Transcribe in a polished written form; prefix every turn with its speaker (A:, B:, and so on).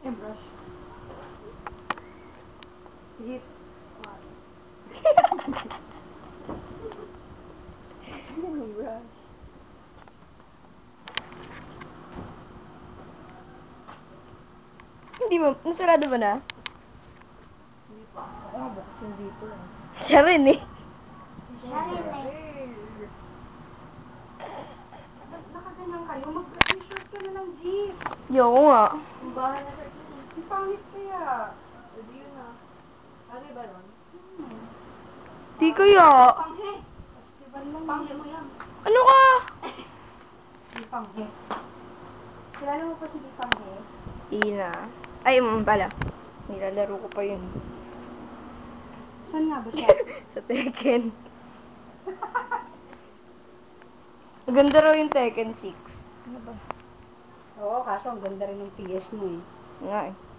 A: Yung brush. Hit. Yung brush.
B: Hindi mo, nasarado ba na?
A: Hindi pa. Oo, bukas yung zipper.
B: Siya rin eh.
A: Siya rin eh. Nakaganyan kayo, mag-t-shirt ka na ng jeep.
B: Yoko nga.
A: Ang bahay na sa inyo. Ang pangit kaya. Pwede yun na. Bagay ba nun?
B: Di kaya.
A: Panghe. Festival lang. Panghe mo yan.
B: Ano ka?
A: Di panghe. Kilala mo pa si Di Panghe?
B: Ina. Ay, pala. Nilalaro ko pa yun.
A: Saan nga ba siya?
B: Sa Tekken. Maganda raw yung Tekken 6. Ano ba?
A: Oo, kaso ang ganda rin ng PS mo eh.
B: Nga eh.